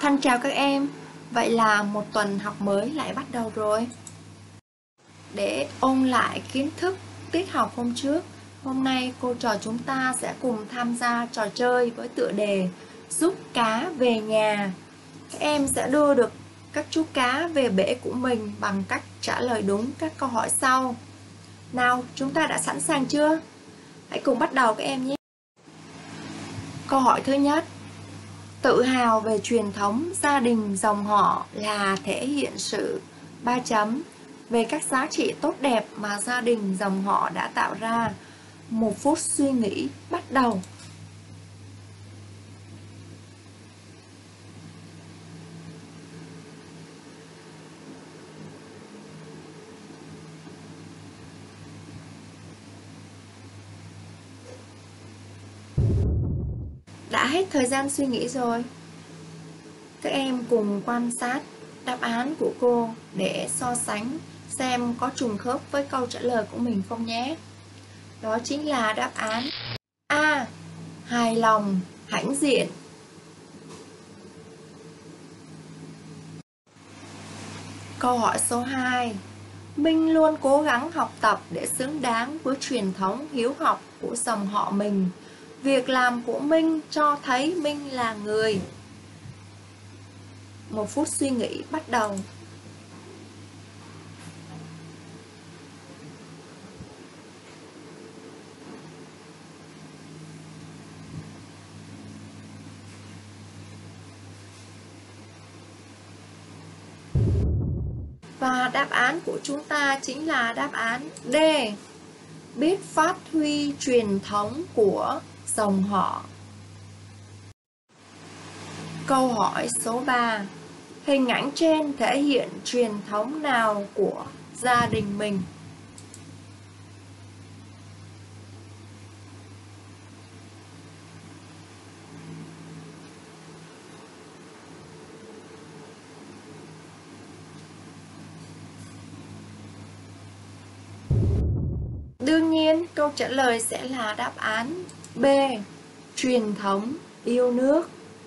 Thân chào các em, vậy là một tuần học mới lại bắt đầu rồi. Để ôn lại kiến thức tiết học hôm trước, hôm nay cô trò chúng ta sẽ cùng tham gia trò chơi với tựa đề Giúp cá về nhà. Các em sẽ đưa được các chú cá về bể của mình bằng cách trả lời đúng các câu hỏi sau. Nào, chúng ta đã sẵn sàng chưa? Hãy cùng bắt đầu các em nhé. Câu hỏi thứ nhất. Tự hào về truyền thống gia đình dòng họ là thể hiện sự về các giá trị tốt đẹp mà gia đình dòng họ đã tạo ra. 1 phút suy nghĩ bắt đầu. Đã hết thời gian suy nghĩ rồi. Các em cùng quan sát đáp án của cô để so sánh xem có trùng khớp với câu trả lời của mình không nhé. Đó chính là đáp án A. Hài lòng, hãnh diện. Câu hỏi số 2. Minh luôn cố gắng học tập để xứng đáng với truyền thống hiếu học của dòng họ mình. Việc làm của Minh cho thấy Minh là người. 1 phút suy nghĩ bắt đầu. Và đáp án của chúng ta chính là đáp án D. Biết phát huy truyền thống của dòng họ. Câu hỏi số 3. Hình ảnh trên thể hiện truyền thống nào của gia đình mình? Đương nhiên, câu trả lời sẽ là đáp án B. Truyền thống yêu nước.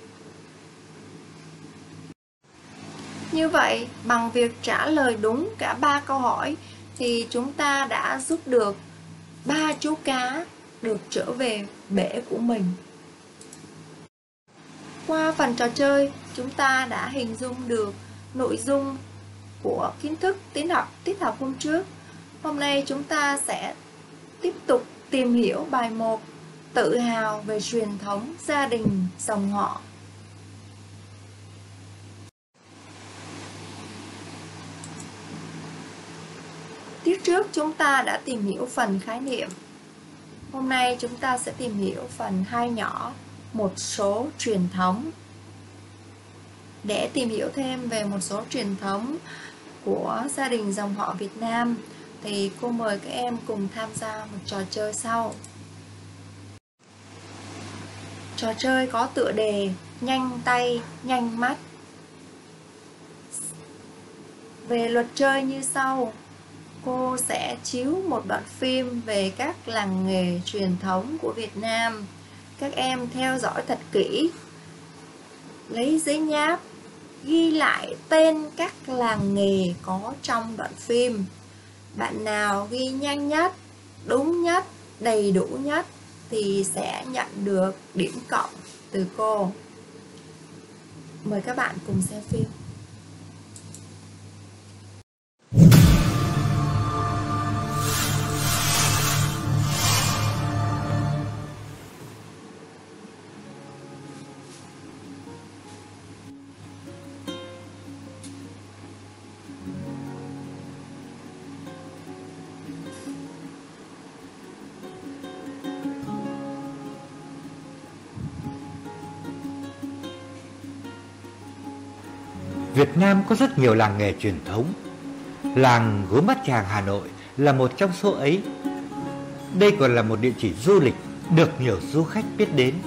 Như vậy, bằng việc trả lời đúng cả 3 câu hỏi thì chúng ta đã giúp được 3 chú cá được trở về bể của mình. Qua phần trò chơi, chúng ta đã hình dung được nội dung của kiến thức tiết học hôm trước. Hôm nay chúng ta sẽ tiếp tục tìm hiểu bài 1. Tự hào về truyền thống gia đình dòng họ. Tiết trước chúng ta đã tìm hiểu phần khái niệm. Hôm nay chúng ta sẽ tìm hiểu phần 2 nhỏ, một số truyền thống. Để tìm hiểu thêm về một số truyền thống của gia đình dòng họ Việt Nam thì cô mời các em cùng tham gia một trò chơi sau. Trò chơi có tựa đề Nhanh tay, nhanh mắt. Về luật chơi như sau. Cô sẽ chiếu một đoạn phim về các làng nghề truyền thống của Việt Nam. Các em theo dõi thật kỹ. Lấy giấy nháp, ghi lại tên các làng nghề có trong đoạn phim. Bạn nào ghi nhanh nhất, đúng nhất, đầy đủ nhất thì sẽ nhận được điểm cộng từ cô. Mời các bạn cùng xem phim. Việt Nam có rất nhiều làng nghề truyền thống. Làng Gốm Bát Tràng Hà Nội là một trong số ấy. Đây còn là một địa chỉ du lịch được nhiều du khách biết đến.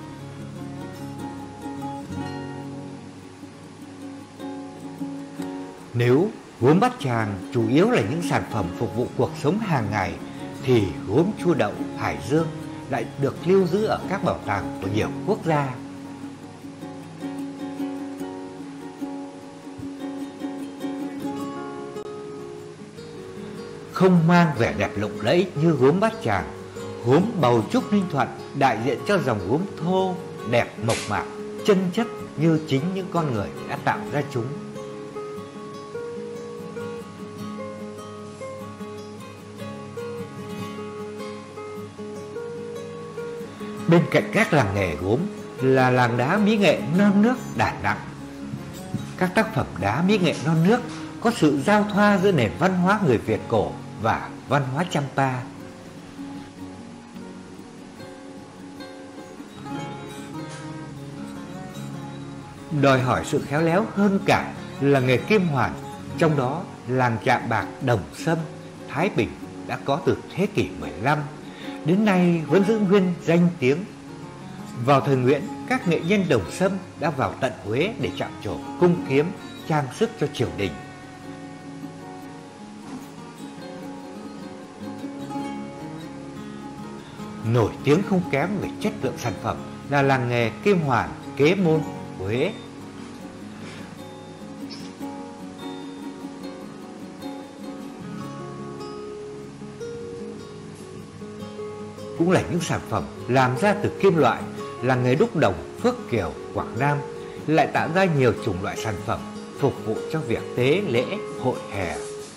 Nếu gốm Bát Tràng chủ yếu là những sản phẩm phục vụ cuộc sống hàng ngày thì gốm Chu Đậu, Hải Dương lại được lưu giữ ở các bảo tàng của nhiều quốc gia. không mang vẻ đẹp lộng lẫy như gốm Bát Tràng. Gốm Bầu Trúc Ninh Thuận đại diện cho dòng gốm thô, đẹp mộc mạc, chân chất như chính những con người đã tạo ra chúng. Bên cạnh các làng nghề gốm là làng đá mỹ nghệ non nước Đà Nẵng. Các tác phẩm đá mỹ nghệ non nước có sự giao thoa giữa nền văn hóa người Việt cổ và văn hóa Champa. Đòi hỏi sự khéo léo hơn cả là nghề kim hoàn, trong đó làng Chạm Bạc Đồng Sâm, Thái Bình đã có từ thế kỷ 15, đến nay vẫn giữ nguyên danh tiếng. Vào thời Nguyễn, các nghệ nhân Đồng Sâm đã vào tận Huế để chạm trổ cung kiếm, trang sức cho triều đình. Nổi tiếng không kém về chất lượng sản phẩm là làng nghề kim hoàn Kế Môn, Huế. Cũng là những sản phẩm làm ra từ kim loại. Làng nghề đúc đồng Phước Kiều, Quảng Nam lại tạo ra nhiều chủng loại sản phẩm phục vụ cho việc tế lễ, hội hè.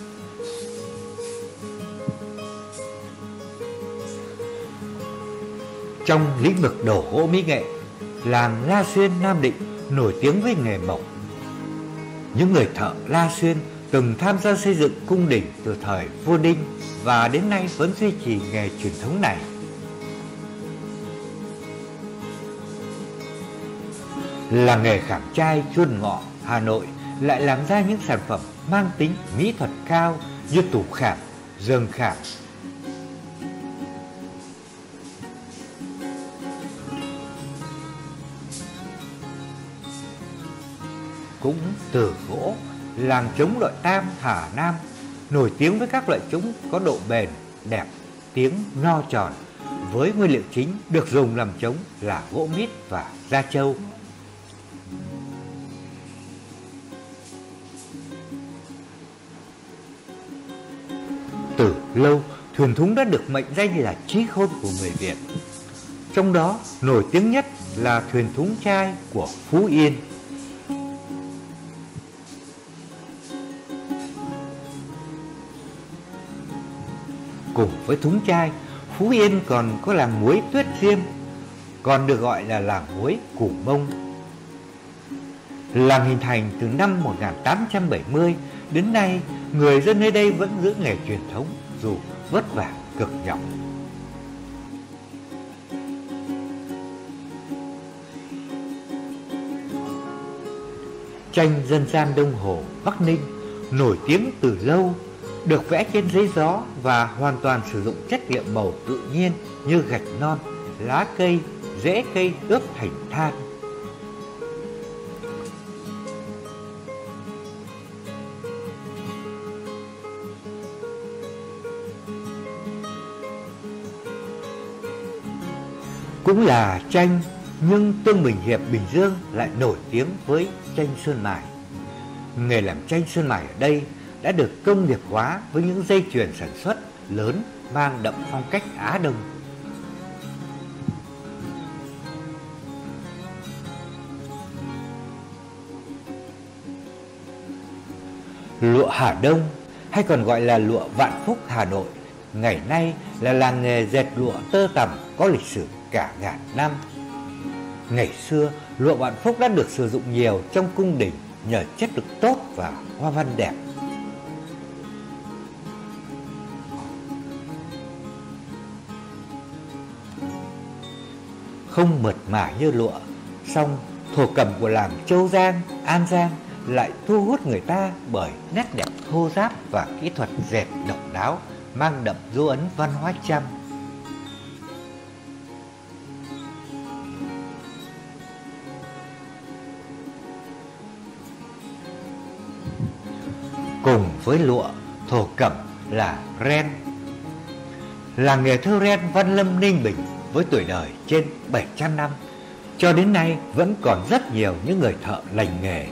Trong lĩnh vực đồ gỗ mỹ nghệ, làng La Xuyên, Nam Định nổi tiếng với nghề mộc. Những người thợ La Xuyên từng tham gia xây dựng cung đình từ thời vua Đinh và đến nay vẫn duy trì nghề truyền thống này. Làng nghề khảm trai Chuôn Ngọ, Hà Nội lại làm ra những sản phẩm mang tính mỹ thuật cao như tủ khảm, giường khảm. Cũng từ gỗ, làng trống Đội Tam, Hà Nam nổi tiếng với các loại trống có độ bền, đẹp, tiếng no tròn, với nguyên liệu chính được dùng làm trống là gỗ mít và da trâu. Từ lâu, thuyền thúng đã được mệnh danh là chí khôn của người Việt. Trong đó, nổi tiếng nhất là thuyền thúng trai của Phú Yên. Cùng với thúng trai, Phú Yên còn có làng muối Tuyết Diêm, còn được gọi là làng muối Củ Mông. Làng hình thành từ năm 1870, đến nay người dân nơi đây vẫn giữ nghề truyền thống dù vất vả cực nhọc. Tranh dân gian Đông Hồ, Bắc Ninh nổi tiếng từ lâu, được vẽ trên giấy gió và hoàn toàn sử dụng chất liệu màu tự nhiên như gạch non, lá cây, rễ cây ướp thành than. Cũng là tranh, nhưng Tương Bình Hiệp, Bình Dương lại nổi tiếng với tranh sơn mài. Nghề làm tranh sơn mài ở đây đã được công nghiệp hóa với những dây chuyền sản xuất lớn mang đậm phong cách Á Đông. Lụa Hà Đông hay còn gọi là lụa Vạn Phúc Hà Nội ngày nay là làng nghề dệt lụa tơ tằm có lịch sử cả ngàn năm. Ngày xưa, lụa Vạn Phúc đã được sử dụng nhiều trong cung đình nhờ chất lượng tốt và hoa văn đẹp. Không mượt mà như lụa, song thổ cẩm của làng Châu Giang, An Giang lại thu hút người ta bởi nét đẹp thô ráp và kỹ thuật dệt độc đáo, mang đậm dấu ấn văn hóa Chăm. Cùng với lụa, thổ cẩm là ren. Làng nghề thêu ren Văn Lâm, Ninh Bình với tuổi đời trên 700 năm, cho đến nay vẫn còn rất nhiều những người thợ lành nghề.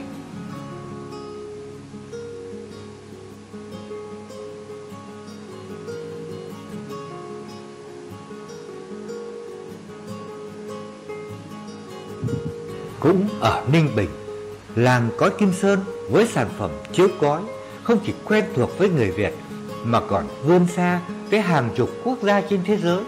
Cũng ở Ninh Bình, làng cói Kim Sơn với sản phẩm chiếu cói không chỉ quen thuộc với người Việt mà còn vươn xa tới hàng chục quốc gia trên thế giới.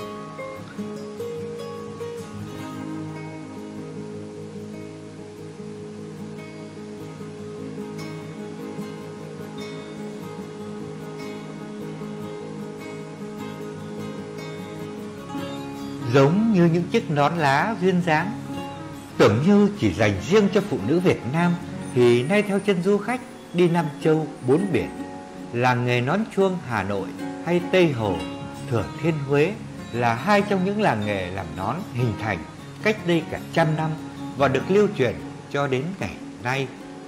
Giống như những chiếc nón lá duyên dáng tưởng như chỉ dành riêng cho phụ nữ Việt Nam, thì nay theo chân du khách đi Nam Châu bốn biển, làng nghề nón chuông Hà Nội hay Tây Hồ, Thừa Thiên Huế là hai trong những làng nghề làm nón hình thành cách đây cả trăm năm và được lưu truyền cho đến ngày nay.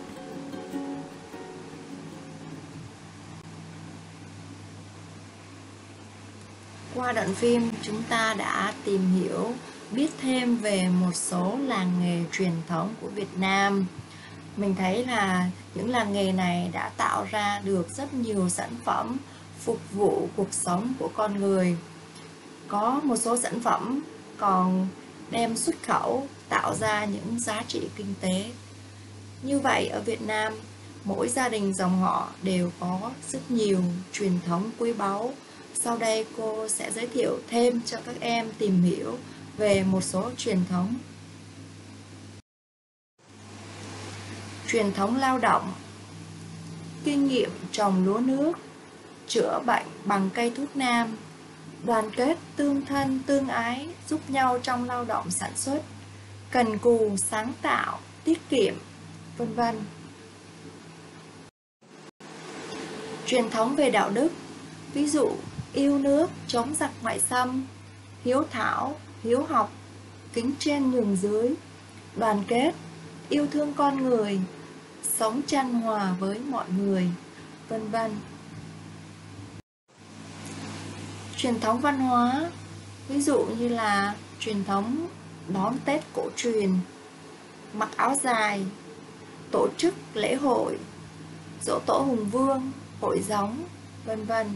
Qua đoạn phim, chúng ta đã tìm hiểu, biết thêm về một số làng nghề truyền thống của Việt Nam. Mình thấy là những làng nghề này đã tạo ra được rất nhiều sản phẩm phục vụ cuộc sống của con người. Có một số sản phẩm còn đem xuất khẩu, tạo ra những giá trị kinh tế. Như vậy, ở Việt Nam, mỗi gia đình dòng họ đều có rất nhiều truyền thống quý báu. Sau đây cô sẽ giới thiệu thêm cho các em tìm hiểu về một số truyền thống. Truyền thống lao động, kinh nghiệm trồng lúa nước, chữa bệnh bằng cây thuốc nam, đoàn kết tương thân tương ái giúp nhau trong lao động sản xuất, cần cù sáng tạo, tiết kiệm, vân vân. Truyền thống về đạo đức, ví dụ yêu nước, chống giặc ngoại xâm, hiếu thảo, hiếu học, kính trên nhường dưới, đoàn kết, yêu thương con người, sống chan hòa với mọi người, vân vân. Truyền thống văn hóa, ví dụ như là truyền thống đón Tết cổ truyền, mặc áo dài, tổ chức lễ hội, giỗ tổ Hùng Vương, hội gióng, vân vân.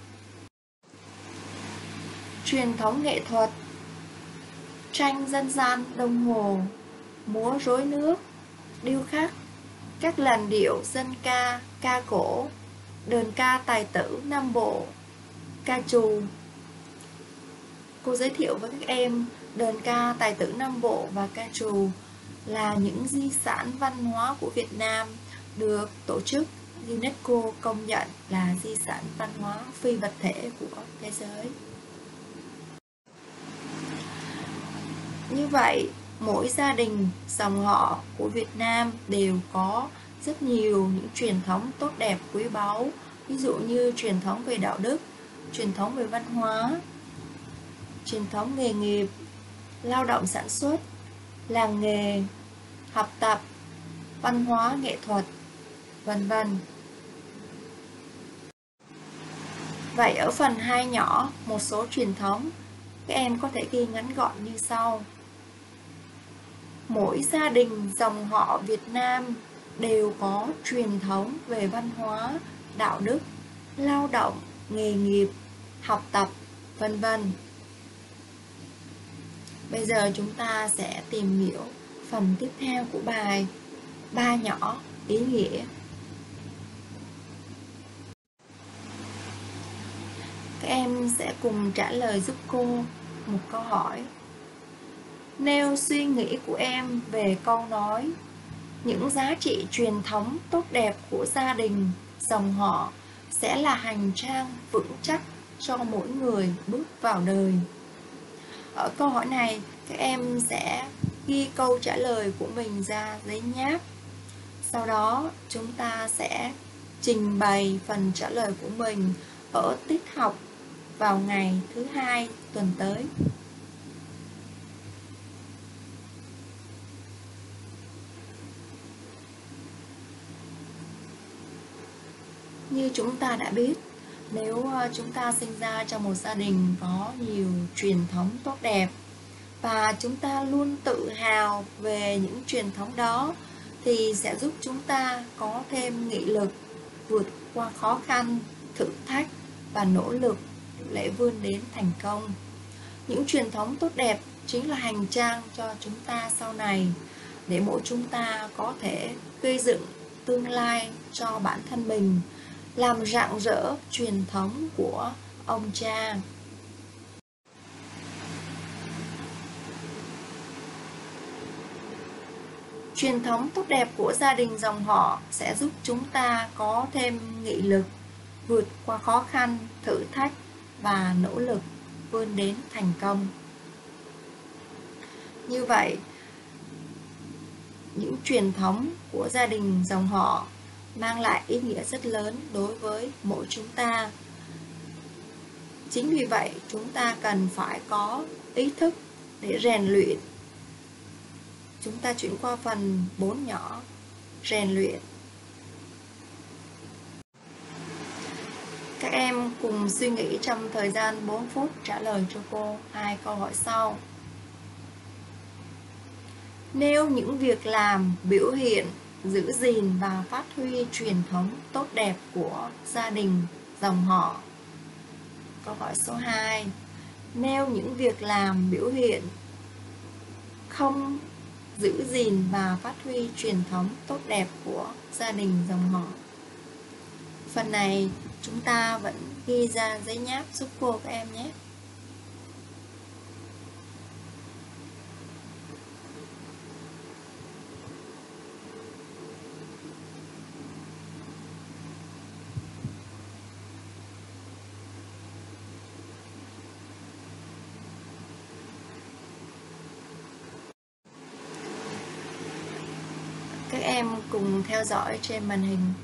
Truyền thống nghệ thuật, tranh dân gian Đông Hồ, múa rối nước, điêu khắc, các làn điệu dân ca, ca cổ, đờn ca tài tử Nam Bộ, ca trù. Cô giới thiệu với các em đờn ca tài tử Nam Bộ và ca trù là những di sản văn hóa của Việt Nam được tổ chức UNESCO công nhận là di sản văn hóa phi vật thể của thế giới. Như vậy, mỗi gia đình, dòng họ của Việt Nam đều có rất nhiều những truyền thống tốt đẹp quý báu, ví dụ như truyền thống về đạo đức, truyền thống về văn hóa, truyền thống nghề nghiệp, lao động sản xuất, làng nghề, học tập, văn hóa nghệ thuật, vân vân. Vậy ở phần 2 nhỏ, một số truyền thống, các em có thể ghi ngắn gọn như sau. Mỗi gia đình dòng họ Việt Nam đều có truyền thống về văn hóa, đạo đức, lao động, nghề nghiệp, học tập, vân vân. Bây giờ chúng ta sẽ tìm hiểu phần tiếp theo của bài Ba nhỏ ý nghĩa. Các em sẽ cùng trả lời giúp cô một câu hỏi. Nêu suy nghĩ của em về câu nói những giá trị truyền thống tốt đẹp của gia đình, dòng họ sẽ là hành trang vững chắc cho mỗi người bước vào đời. Ở câu hỏi này, các em sẽ ghi câu trả lời của mình ra giấy nháp. Sau đó, chúng ta sẽ trình bày phần trả lời của mình ở tiết học vào ngày thứ 2 tuần tới. Như chúng ta đã biết, nếu chúng ta sinh ra trong một gia đình có nhiều truyền thống tốt đẹp và chúng ta luôn tự hào về những truyền thống đó, thì sẽ giúp chúng ta có thêm nghị lực vượt qua khó khăn, thử thách và nỗ lực để vươn đến thành công. Những truyền thống tốt đẹp chính là hành trang cho chúng ta sau này, để mỗi chúng ta có thể gây dựng tương lai cho bản thân mình, làm rạng rỡ truyền thống của ông cha. Truyền thống tốt đẹp của gia đình dòng họ sẽ giúp chúng ta có thêm nghị lực, vượt qua khó khăn, thử thách và nỗ lực vươn đến thành công. Như vậy, những truyền thống của gia đình dòng họ mang lại ý nghĩa rất lớn đối với mỗi chúng ta. Chính vì vậy, chúng ta cần phải có ý thức để rèn luyện. Chúng ta chuyển qua phần 4 nhỏ, rèn luyện. Các em cùng suy nghĩ trong thời gian 4 phút trả lời cho cô 2 câu hỏi sau. Nêu những việc làm, biểu hiện, giữ gìn và phát huy truyền thống tốt đẹp của gia đình dòng họ. Câu hỏi số 2. Nêu những việc làm, biểu hiện không giữ gìn và phát huy truyền thống tốt đẹp của gia đình dòng họ. Phần này chúng ta vẫn ghi ra giấy nháp giúp cô các em nhé. Các em cùng theo dõi trên màn hình.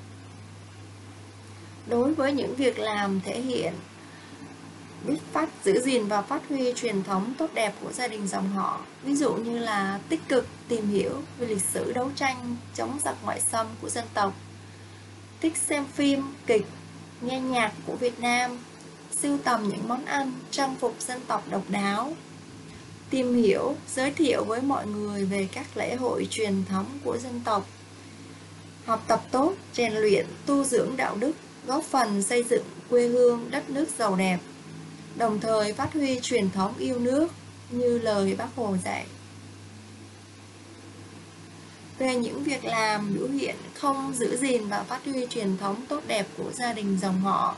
Đối với những việc làm thể hiện biết giữ gìn và phát huy truyền thống tốt đẹp của gia đình dòng họ, ví dụ như là tích cực tìm hiểu về lịch sử đấu tranh chống giặc ngoại xâm của dân tộc, thích xem phim, kịch, nghe nhạc của Việt Nam, sưu tầm những món ăn, trang phục dân tộc độc đáo, tìm hiểu, giới thiệu với mọi người về các lễ hội truyền thống của dân tộc, học tập tốt, rèn luyện, tu dưỡng đạo đức, góp phần xây dựng quê hương đất nước giàu đẹp, đồng thời phát huy truyền thống yêu nước như lời Bác Hồ dạy. Về những việc làm, biểu hiện không giữ gìn và phát huy truyền thống tốt đẹp của gia đình dòng họ: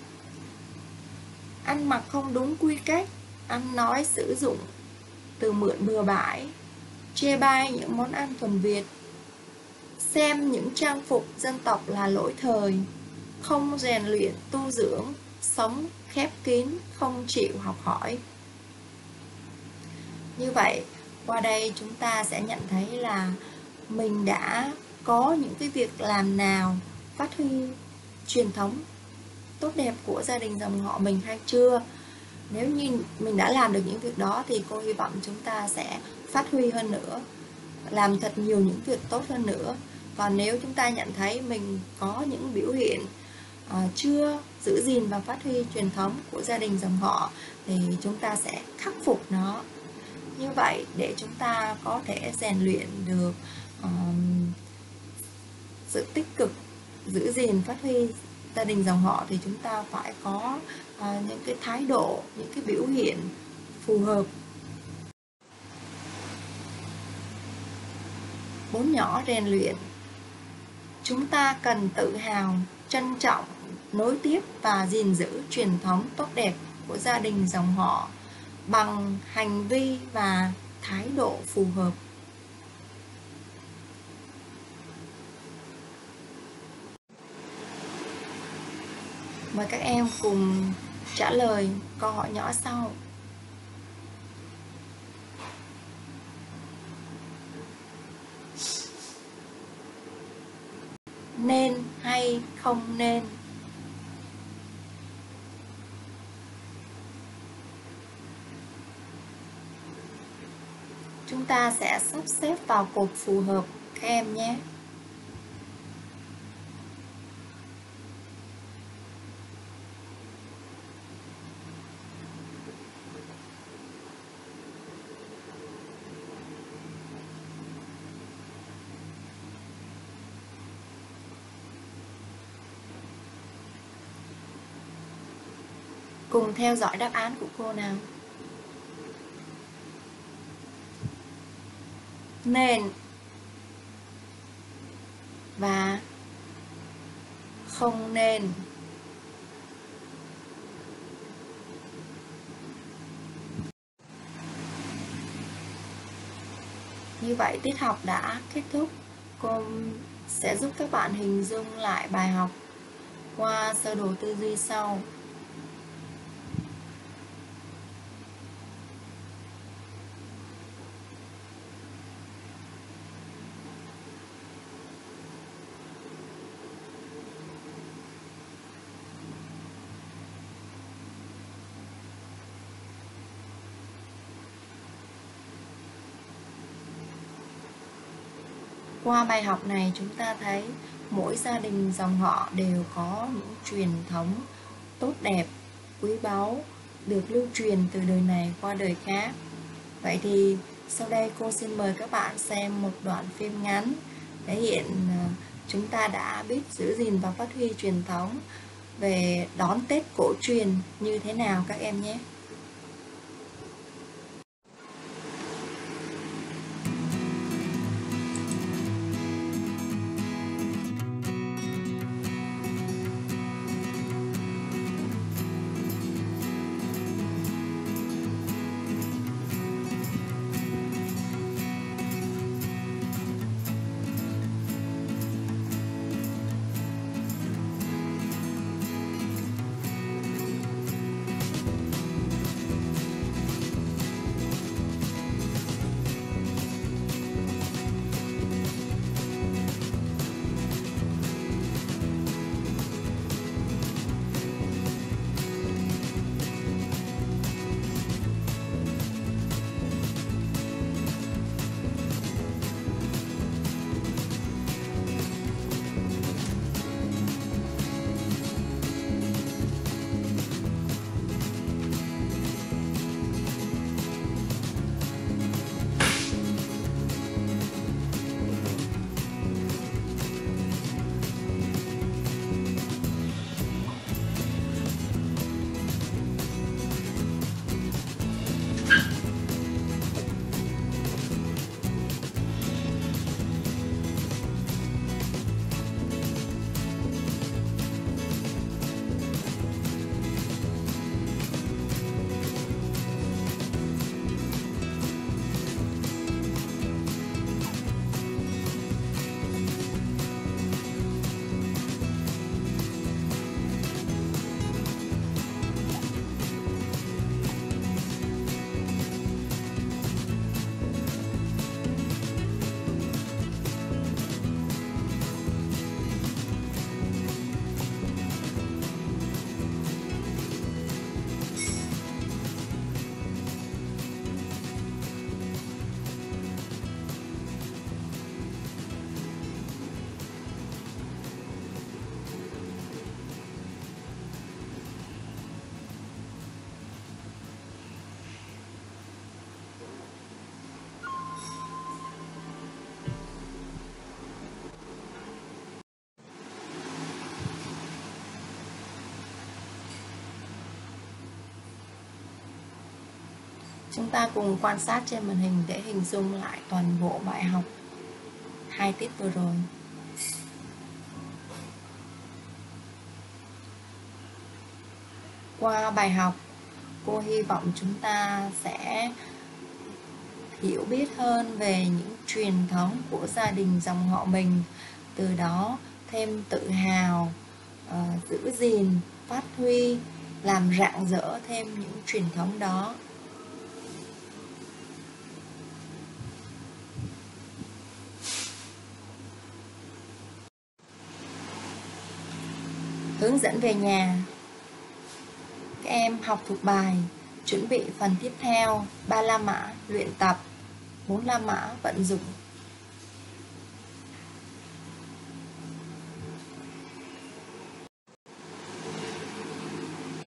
ăn mặc không đúng quy cách, ăn nói sử dụng từ mượn bừa bãi, chê bai những món ăn thuần Việt, xem những trang phục dân tộc là lỗi thời, không rèn luyện tu dưỡng, sống khép kín, không chịu học hỏi. Như vậy, qua đây chúng ta sẽ nhận thấy là mình đã có những cái việc làm nào phát huy truyền thống tốt đẹp của gia đình dòng họ mình hay chưa. Nếu như mình đã làm được những việc đó thì cô hy vọng chúng ta sẽ phát huy hơn nữa, làm thật nhiều những việc tốt hơn nữa. Còn nếu chúng ta nhận thấy mình có những biểu hiện chưa giữ gìn và phát huy truyền thống của gia đình dòng họ thì chúng ta sẽ khắc phục nó. Như vậy để chúng ta có thể rèn luyện được sự tích cực giữ gìn phát huy gia đình dòng họ thì chúng ta phải có những cái thái độ, những cái biểu hiện phù hợp. 4 nhỏ rèn luyện. Chúng ta cần tự hào, trân trọng, nối tiếp và gìn giữ truyền thống tốt đẹp của gia đình dòng họ bằng hành vi và thái độ phù hợp. Mời các em cùng trả lời câu hỏi nhỏ sau. Nên hay không nên? Chúng ta sẽ sắp xếp vào cột phù hợp các em nhé. Cùng theo dõi đáp án của cô nào. nên và không nên. Như vậy tiết học đã kết thúc. Cô sẽ giúp các bạn hình dung lại bài học qua sơ đồ tư duy sau. Qua bài học này chúng ta thấy mỗi gia đình dòng họ đều có những truyền thống tốt đẹp, quý báu được lưu truyền từ đời này qua đời khác. Vậy thì sau đây cô xin mời các bạn xem một đoạn phim ngắn thể hiện chúng ta đã biết giữ gìn và phát huy truyền thống về đón Tết cổ truyền như thế nào các em nhé. Chúng ta cùng quan sát trên màn hình để hình dung lại toàn bộ bài học 2 tiết vừa rồi. Qua bài học, cô hy vọng chúng ta sẽ hiểu biết hơn về những truyền thống của gia đình dòng họ mình, từ đó thêm tự hào, giữ gìn, phát huy, làm rạng rỡ thêm những truyền thống đó. Hướng dẫn về nhà. Các em học thuộc bài, chuẩn bị phần tiếp theo, 3 la mã luyện tập, 4 la mã vận dụng.